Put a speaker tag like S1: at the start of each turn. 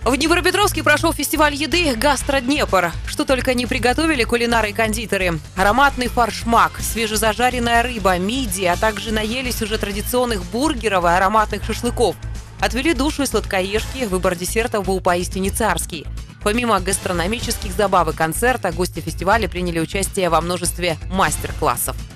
S1: В Днепропетровске прошел фестиваль еды «Гастро-Днепр». Что только не приготовили кулинары и кондитеры. Ароматный форшмак, свежезажаренная рыба, мидии, а также наелись уже традиционных бургеров и ароматных шашлыков. Отвели душу и сладкоежки, выбор десертов был поистине царский. Помимо гастрономических забав и концерта, гости фестиваля приняли участие во множестве мастер-классов.